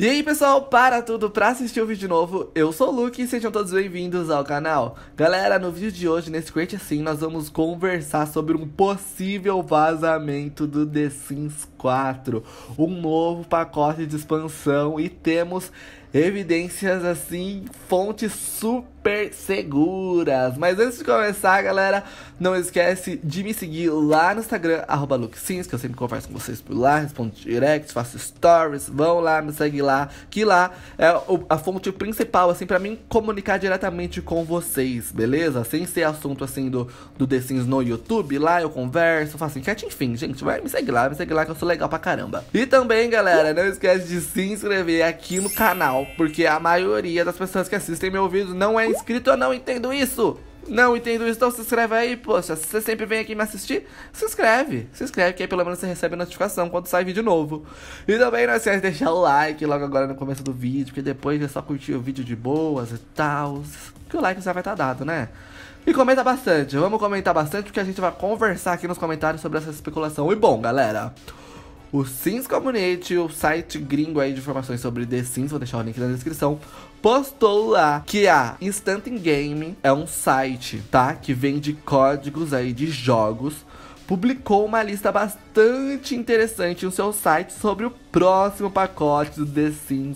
E aí pessoal, para tudo pra assistir o vídeo novo, eu sou o Luke e sejam todos bem-vindos ao canal. Galera, no vídeo de hoje, nesse Create Assim, nós vamos conversar sobre um possível vazamento do The Sims 4, um novo pacote de expansão, e temos evidências assim, fontes super seguras. Mas antes de começar, galera, não esquece de me seguir lá no Instagram, @LukeSims, que eu sempre converso com vocês por lá, respondo direct, faço stories. Vão lá, me segue lá, que lá é a fonte principal, assim, pra mim comunicar diretamente com vocês, beleza? Sem ser assunto, assim, do The Sims no YouTube. Lá eu converso, faço enquete, enfim, gente, vai, me segue lá que eu sou legal pra caramba. E também, galera, não esquece de se inscrever aqui no canal, porque a maioria das pessoas que assistem meu vídeo não é inscrito. Eu não entendo isso. Não entendo isso, então se inscreve aí, poxa. Se você sempre vem aqui me assistir, se inscreve, que aí pelo menos você recebe notificação quando sai vídeo novo. E também não esquece de deixar o like logo agora no começo do vídeo, porque depois é só curtir o vídeo de boas e tal, que o like já vai estar dado, né? E comenta bastante, vamos comentar bastante, porque a gente vai conversar aqui nos comentários sobre essa especulação. E bom, galera, o Sims Community, o site gringo aí de informações sobre The Sims, vou deixar o link na descrição, postou lá que a Instant Game é um site, tá? Que vende códigos aí de jogos. Publicou uma lista bastante interessante no seu site sobre o próximo pacote do The Sims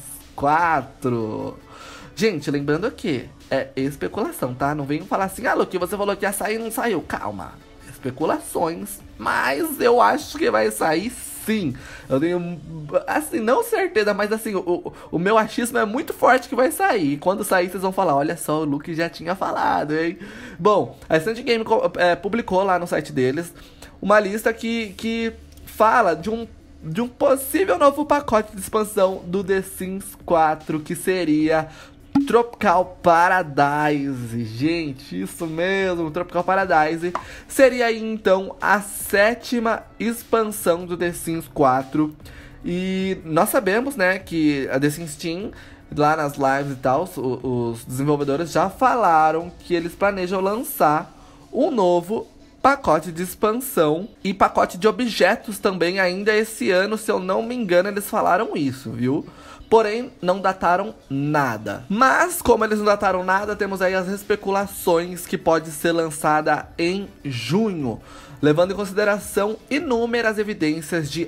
4. Gente, lembrando que é especulação, tá? Não venham falar assim, ah, Luke, você falou que ia sair e não saiu. Calma, especulações, mas eu acho que vai sair sim. Eu tenho, assim, não certeza, mas assim, o meu achismo é muito forte que vai sair. E quando sair, vocês vão falar, olha só, o Luke já tinha falado, hein? Bom, a Instant Game publicou lá no site deles uma lista que fala de um possível novo pacote de expansão do The Sims 4, que seria Tropical Paradise. Gente, isso mesmo, Tropical Paradise seria aí então a 7ª expansão do The Sims 4. E nós sabemos, né, que a The Sims Team, lá nas lives e tal, os desenvolvedores já falaram que eles planejam lançar um novo pacote de expansão e pacote de objetos também ainda esse ano, se eu não me engano, eles falaram isso, viu? Porém, não dataram nada. Mas, como eles não dataram nada, temos aí as especulações que pode ser lançada em junho, levando em consideração inúmeras evidências de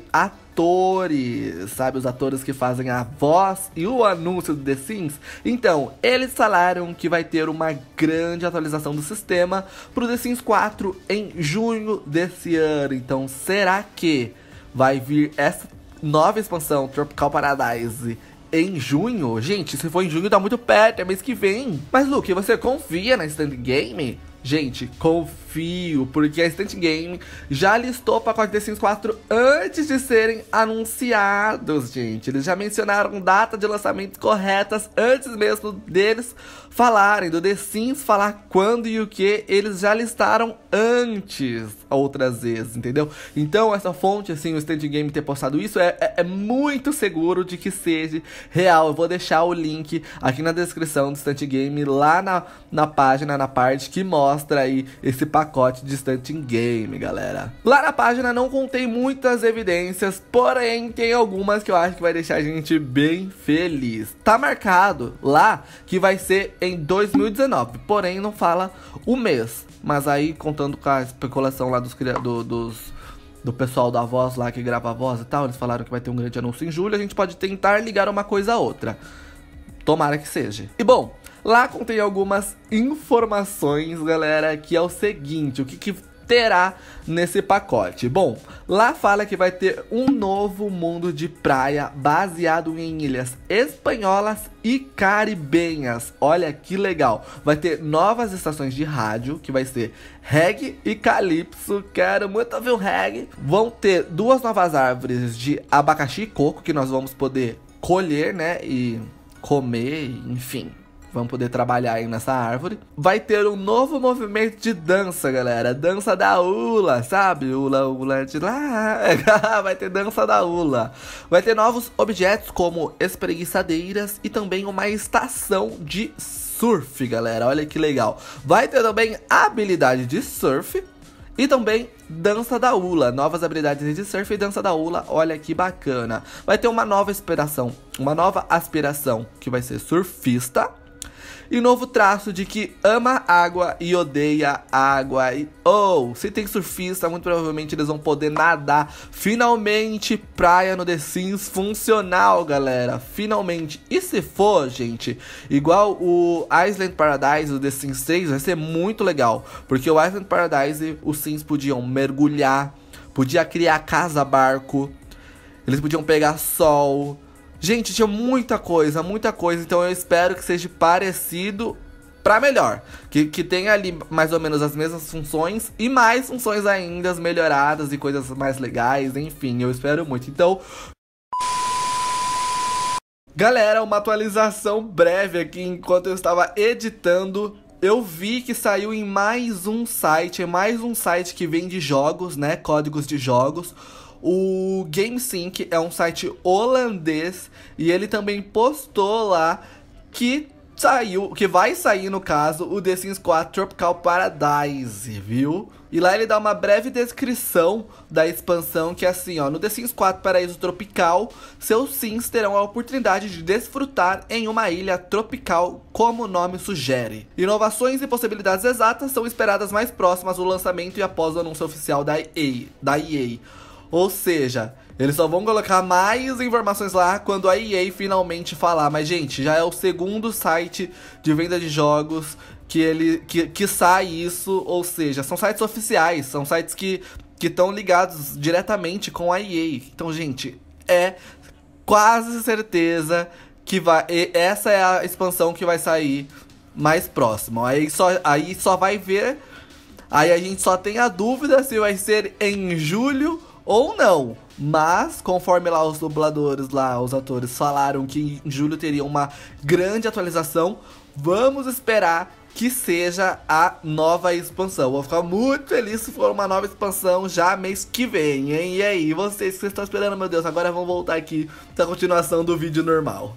atores, sabe? Os atores que fazem a voz e o anúncio do The Sims. Então, eles falaram que vai ter uma grande atualização do sistema pro The Sims 4 em junho desse ano. Então, será que vai vir essa nova expansão, Tropical Paradise, em junho? Gente, se for em junho, tá muito perto, é mês que vem. Mas, Luke, você confia na Instant Game? Gente, confio, porque a Instant Game já listou o pacote The Sims 4 antes de serem anunciados, gente. Eles já mencionaram data de lançamento corretas antes mesmo deles falarem, do The Sims falar quando e o que. Eles já listaram antes, outras vezes, entendeu? Então essa fonte, assim, o Instant Game ter postado isso é muito seguro de que seja real. Eu vou deixar o link aqui na descrição do Instant Game, lá na página, na parte que mostra aí esse pacote de Instant Game, galera. Lá na página não contei muitas evidências, porém tem algumas que eu acho que vai deixar a gente bem feliz. Tá marcado lá que vai ser em 2019, porém não fala o mês. Mas aí, contando com a especulação lá do pessoal da voz lá, que grava a voz e tal, eles falaram que vai ter um grande anúncio em julho. A gente pode tentar ligar uma coisa a outra. Tomara que seja. E bom, lá contém algumas informações, galera, que é o seguinte, o que terá nesse pacote. Bom, lá fala que vai ter um novo mundo de praia baseado em ilhas espanholas e caribenhas. Olha que legal. Vai ter novas estações de rádio, que vai ser reggae e calypso. Quero muito ouvir o reggae. Vão ter 2 novas árvores de abacaxi e coco, que nós vamos poder colher, né, e comer, enfim. Vamos poder trabalhar aí nessa árvore. Vai ter um novo movimento de dança, galera. Dança da Ula, sabe? Ula, ula de lá. Vai ter dança da Ula. Vai ter novos objetos como espreguiçadeiras e também uma estação de surf, galera. Olha que legal. Vai ter também a habilidade de surf E também Dança da Ula, novas habilidades de surf e Dança da Ula, olha que bacana. Vai ter uma nova aspiração, que vai ser surfista. E novo traço de que ama água e odeia água. E se tem surfista, muito provavelmente eles vão poder nadar. Finalmente, praia no The Sims funcional, galera. Finalmente. E se for, gente, igual o Island Paradise do The Sims 3, vai ser muito legal. Porque o Island Paradise, os Sims podiam mergulhar, podia criar casa-barco, eles podiam pegar sol. Gente, tinha muita coisa, então eu espero que seja parecido pra melhor. Que tenha ali mais ou menos as mesmas funções e mais funções ainda melhoradas e coisas mais legais, enfim, eu espero muito. Então, galera, uma atualização breve aqui enquanto eu estava editando. Eu vi que saiu em mais um site que vende jogos, né, códigos de jogos. O GameSync é um site holandês e ele também postou lá que vai sair no caso, o The Sims 4 Tropical Paradise, viu? E lá ele dá uma breve descrição da expansão que é assim, ó: no The Sims 4 Paraíso Tropical, seus Sims terão a oportunidade de desfrutar em uma ilha tropical, como o nome sugere. Inovações e possibilidades exatas são esperadas mais próximas do lançamento e após o anúncio oficial da EA. Ou seja, eles só vão colocar mais informações lá quando a EA finalmente falar. Mas, gente, já é o segundo site de venda de jogos que sai isso. Ou seja, são sites oficiais, são sites que estão ligados diretamente com a EA. Então, gente, é quase certeza que essa é a expansão que vai sair mais próximo. Aí só vai ver. Aí a gente só tem a dúvida se vai ser em julho ou não, mas conforme lá os dubladores, lá os atores falaram que em julho teria uma grande atualização, vamos esperar que seja a nova expansão. Vou ficar muito feliz se for uma nova expansão já mês que vem, hein? E aí, vocês que estão esperando, meu Deus, agora vamos voltar aqui para a continuação do vídeo normal.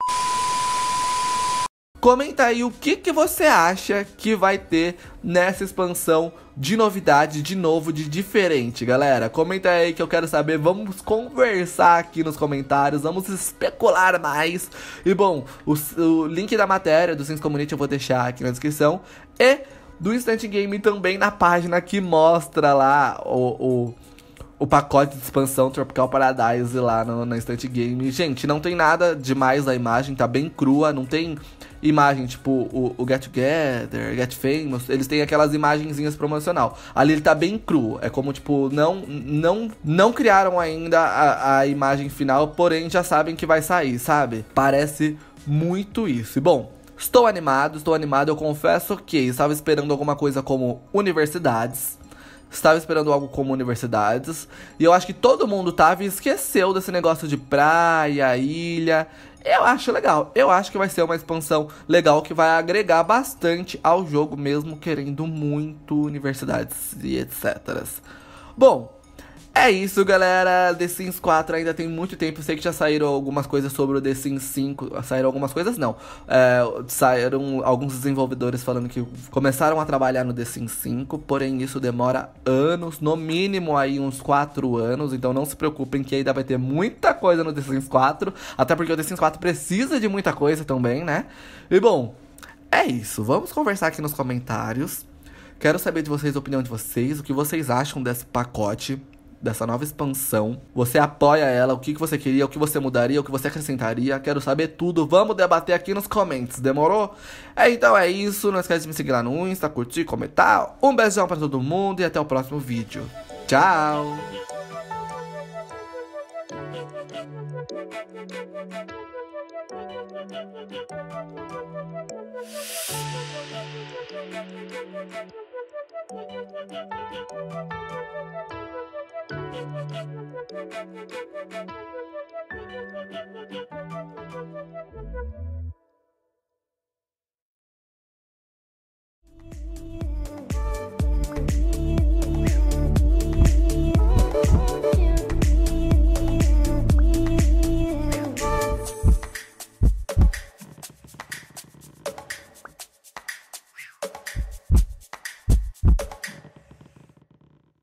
Comenta aí o que você acha que vai ter nessa expansão de novidade, de novo, de diferente, galera. Comenta aí que eu quero saber, vamos conversar aqui nos comentários, vamos especular mais. E bom, o link da matéria do Sims Community eu vou deixar aqui na descrição. E do Instant Game também na página que mostra lá o pacote de expansão Tropical Paradise lá no Instant Game. Gente, não tem nada demais a imagem, tá bem crua, não tem imagem tipo o Get Together, Get Famous, eles têm aquelas imagenzinhas promocional. Ali ele tá bem cru, é como tipo, não criaram ainda a imagem final, porém já sabem que vai sair, sabe? Parece muito isso. E bom, estou animado, eu confesso que estava esperando alguma coisa como universidades. Estava esperando algo como universidades. E eu acho que todo mundo tava e esqueceu desse negócio de praia, ilha. Eu acho legal. Eu acho que vai ser uma expansão legal que vai agregar bastante ao jogo, mesmo querendo muito universidades e etc. Bom, é isso, galera. The Sims 4 ainda tem muito tempo. Eu sei que já saíram algumas coisas sobre o The Sims 5. Saíram algumas coisas, não. Saíram alguns desenvolvedores falando que começaram a trabalhar no The Sims 5. Porém, isso demora anos. No mínimo, aí uns 4 anos. Então, não se preocupem que ainda vai ter muita coisa no The Sims 4. Até porque o The Sims 4 precisa de muita coisa também, né? E, bom, é isso. Vamos conversar aqui nos comentários. Quero saber de vocês, a opinião de vocês. O que vocês acham desse pacote, dessa nova expansão. Você apoia ela? O que você queria? O que você mudaria? O que você acrescentaria? Quero saber tudo. Vamos debater aqui nos comentários. Demorou? Então é isso. Não esquece de me seguir lá no Insta, curtir, comentar. Um beijão pra todo mundo e até o próximo vídeo. Tchau!